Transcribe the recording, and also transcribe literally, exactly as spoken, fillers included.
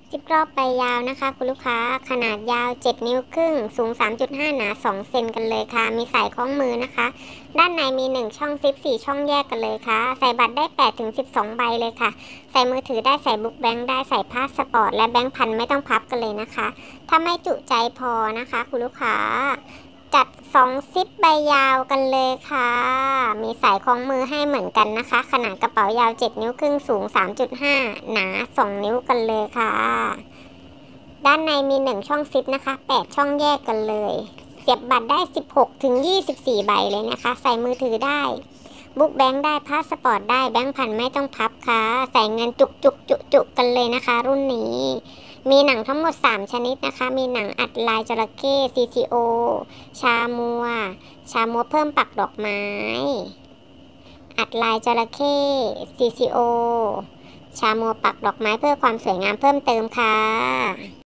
ซิปรอบใบยาวนะคะคุณลูกค้าขนาดยาวเจ็ดนิ้วครึ่งสูง สามจุดห้า หนาสองเซนกันเลยค่ะมีสายคล้องมือนะคะด้านในมีหนึ่งช่องซิปสี่ช่องแยกกันเลยค่ะใส่บัตรได้แปดถึงสิบสองใบเลยค่ะใส่มือถือได้ใส่บุ๊กแบงค์ได้ใส่พาสปอร์ตและแบงค์พันไม่ต้องพับกันเลยนะคะถ้าไม่จุใจพอนะคะคุณลูกค้าจัดสองซิปใบยาวกันเลยค่ะมีสายคล้องมือให้เหมือนกันนะคะขนาดกระเป๋ายาวเจ็ดนิ้วครึ่งสูง สามจุดห้า หนาสองนิ้วกันเลยค่ะด้านในมีหนึ่งช่องซิปนะคะแปดช่องแยกกันเลยเสียบบัตรได้สิบหกถึงยี่สิบสี่ใบเลยนะคะใส่มือถือได้บุ๊กแบงค์ได้พาสปอร์ตได้แบงค์พันไม่ต้องพับค่ะใส่เงินจุกจุกจุจุกันเลยนะคะรุ่นนี้มีหนังทั้งหมดสามชนิดนะคะมีหนังอัดลายจระเข้ ซี ซี โอ ชามัวชามัวเพิ่มปักดอกไม้อัดลายจระเข้ ซี ซี โอ ชามัวปักดอกไม้เพื่อความสวยงามเพิ่มเติมค่ะ